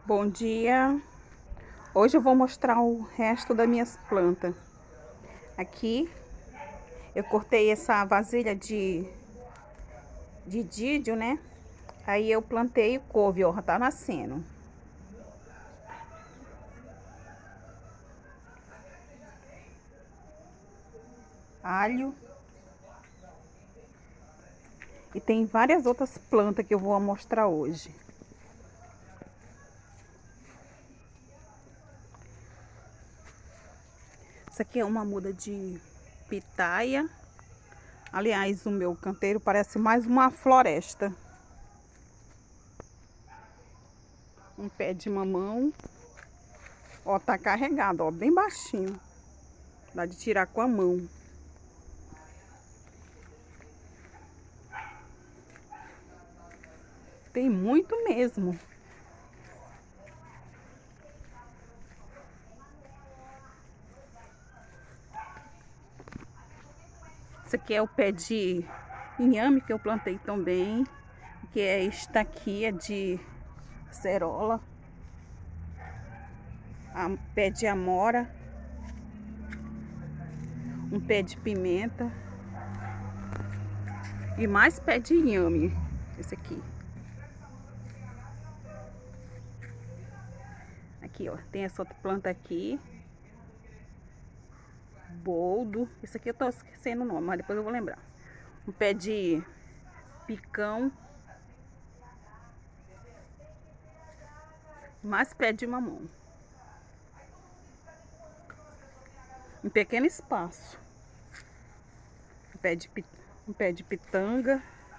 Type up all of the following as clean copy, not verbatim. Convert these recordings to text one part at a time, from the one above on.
Bom dia! Hoje eu vou mostrar o resto das minhas plantas. Aqui eu cortei essa vasilha de dídio, né? Aí eu plantei couve, ó, tá nascendo. Alho. E tem várias outras plantas que eu vou mostrar hoje. Isso aqui é uma muda de pitaia. Aliás, o meu canteiro parece mais uma floresta. Um pé de mamão. Ó, tá carregado, ó, bem baixinho. Dá de tirar com a mão. Tem muito mesmo. Esse aqui é o pé de inhame que eu plantei também. Que é estaquia de acerola. Pé de amora. Um pé de pimenta. E mais pé de inhame. Esse aqui. Aqui, ó. Tem essa outra planta aqui. Boldo. Esse aqui eu tô esquecendo o nome, mas depois eu vou lembrar. Um pé de picão. Mais pé de mamão. Em pequeno espaço. Um pé de pitanga.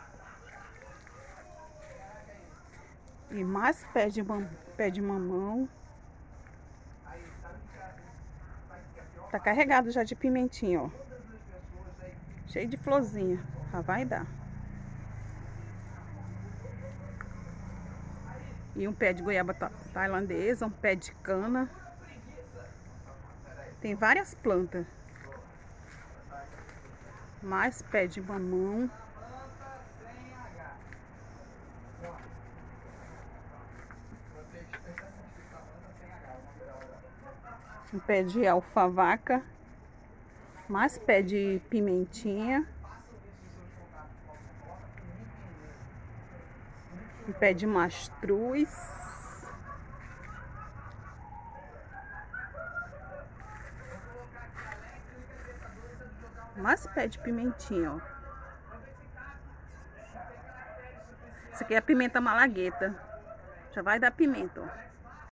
E mais pé de mamão. Tá carregado já de pimentinha, ó. Cheio de florzinha. Já vai dar. E um pé de goiaba tailandesa, um pé de cana. Tem várias plantas. Mais pé de mamão. Um pé de alfavaca. Mais pé de pimentinha. Um pé de mastruz. Mais pé de pimentinha, ó. Essa aqui é a pimenta malagueta. Já vai dar pimenta, ó.